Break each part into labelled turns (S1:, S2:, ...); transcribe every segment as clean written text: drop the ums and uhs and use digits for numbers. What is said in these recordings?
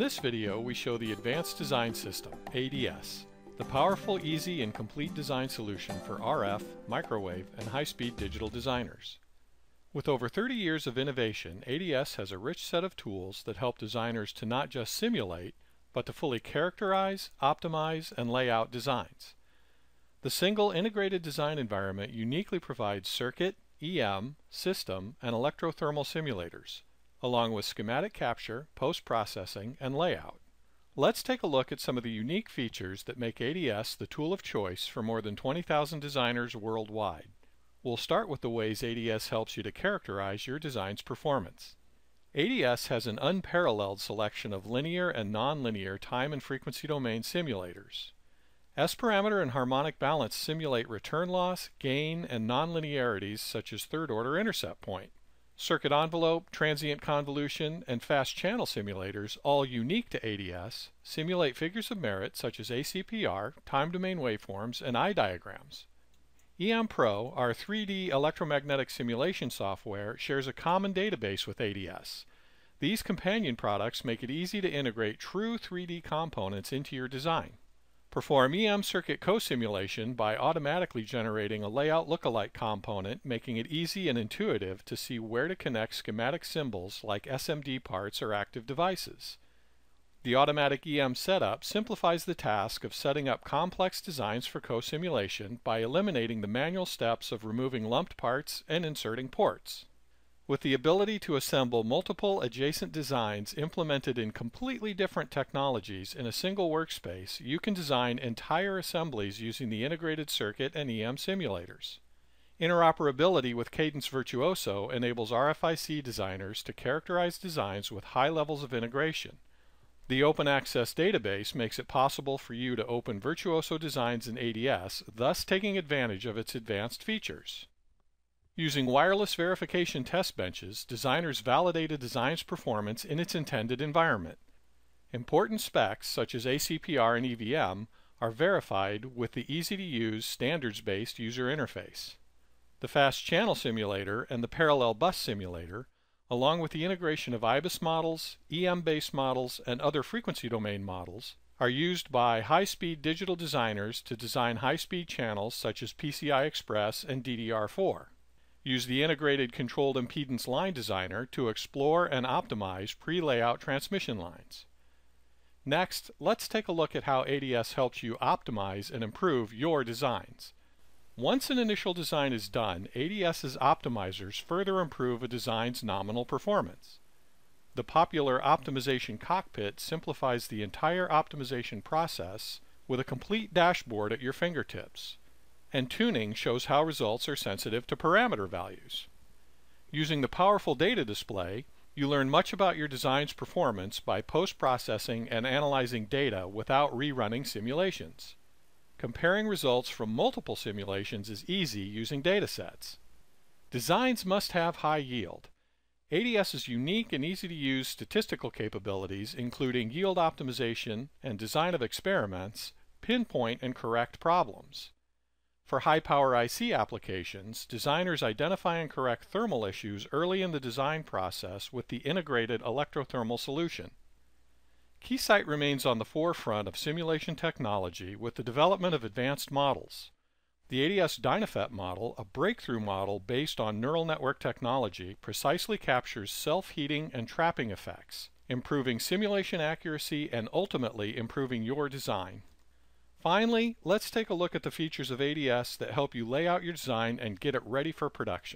S1: this video, we show the Advanced Design System, ADS, the powerful, easy, and complete design solution for RF, microwave, and high-speed digital designers. With over 30 years of innovation, ADS has a rich set of tools that help designers to not just simulate, but to fully characterize, optimize, and lay out designs. The single integrated design environment uniquely provides circuit, EM, system, and electrothermal simulators, along with schematic capture, post-processing, and layout. Let's take a look at some of the unique features that make ADS the tool of choice for more than 20,000 designers worldwide. We'll start with the ways ADS helps you to characterize your design's performance. ADS has an unparalleled selection of linear and nonlinear time and frequency domain simulators. S-parameter and harmonic balance simulate return loss, gain, and nonlinearities such as third-order intercept point. Circuit envelope, transient convolution, and fast channel simulators, all unique to ADS, simulate figures of merit such as ACPR, time domain waveforms, and eye diagrams. EM Pro, our 3D electromagnetic simulation software, shares a common database with ADS. These companion products make it easy to integrate true 3D components into your design. Perform EM circuit co-simulation by automatically generating a layout lookalike component, making it easy and intuitive to see where to connect schematic symbols like SMD parts or active devices. The automatic EM setup simplifies the task of setting up complex designs for co-simulation by eliminating the manual steps of removing lumped parts and inserting ports. With the ability to assemble multiple adjacent designs implemented in completely different technologies in a single workspace, you can design entire assemblies using the integrated circuit and EM simulators. Interoperability with Cadence Virtuoso enables RFIC designers to characterize designs with high levels of integration. The Open Access database makes it possible for you to open Virtuoso designs in ADS, thus taking advantage of its advanced features. Using wireless verification test benches, designers validate a design's performance in its intended environment. Important specs, such as ACPR and EVM, are verified with the easy-to-use, standards-based user interface. The Fast Channel Simulator and the Parallel Bus Simulator, along with the integration of IBIS models, EM-based models, and other frequency domain models, are used by high-speed digital designers to design high-speed channels such as PCI Express and DDR4. Use the integrated controlled impedance line designer to explore and optimize pre-layout transmission lines. Next, let's take a look at how ADS helps you optimize and improve your designs. Once an initial design is done, ADS's optimizers further improve a design's nominal performance. The popular optimization cockpit simplifies the entire optimization process with a complete dashboard at your fingertips. And tuning shows how results are sensitive to parameter values. Using the powerful data display, you learn much about your design's performance by post-processing and analyzing data without rerunning simulations. Comparing results from multiple simulations is easy using datasets. Designs must have high yield. ADS's unique and easy-to-use statistical capabilities, including yield optimization and design of experiments, pinpoint and correct problems. For high-power IC applications, designers identify and correct thermal issues early in the design process with the integrated electrothermal solution. Keysight remains on the forefront of simulation technology with the development of advanced models. The ADS Dynafet model, a breakthrough model based on neural network technology, precisely captures self-heating and trapping effects, improving simulation accuracy and ultimately improving your design. Finally, let's take a look at the features of ADS that help you lay out your design and get it ready for production.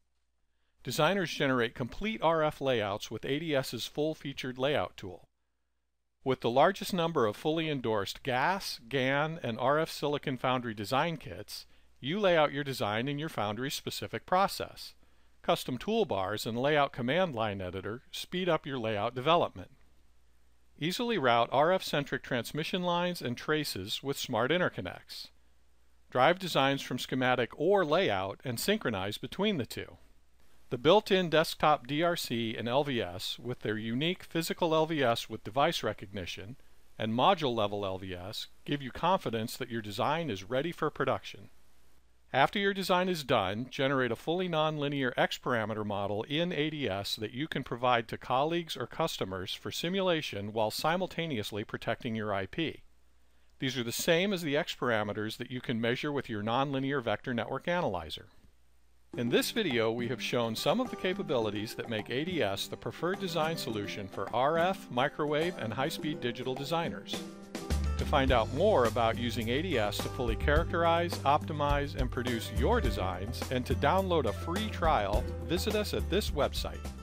S1: Designers generate complete RF layouts with ADS's full-featured layout tool. With the largest number of fully endorsed GaAs, GaN, and RF Silicon Foundry design kits, you lay out your design in your Foundry's specific process. Custom toolbars and layout command line editor speed up your layout development. Easily route RF-centric transmission lines and traces with smart interconnects. Drive designs from schematic or layout and synchronize between the two. The built-in desktop DRC and LVS with their unique physical LVS with device recognition and module-level LVS give you confidence that your design is ready for production. After your design is done, generate a fully nonlinear X-parameter model in ADS that you can provide to colleagues or customers for simulation while simultaneously protecting your IP. These are the same as the X-parameters that you can measure with your nonlinear vector network analyzer. In this video, we have shown some of the capabilities that make ADS the preferred design solution for RF, microwave, and high-speed digital designers. To find out more about using ADS to fully characterize, optimize, and produce your designs, and to download a free trial, visit us at this website.